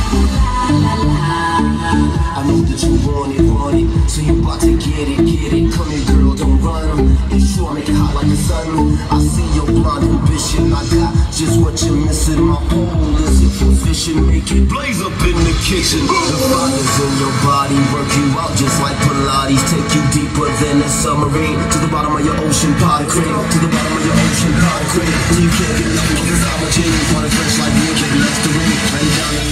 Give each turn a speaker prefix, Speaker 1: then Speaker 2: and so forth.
Speaker 1: I know that you want it, so you about to get it. Come here, girl, don't run. It's true, I make it hot like the sun. I see your blonde ambition, I got just what you're missing. My pole is for fishing, make it blaze up in the kitchen. The fire's in your body, work you out just like Pilates. Take you deeper than a submarine, to the bottom of your ocean pot of cream, to the bottom of your ocean pot of cream, till you can't get nothing, 'cause I'm a genie, wanna fresh like me, get next to me, lay down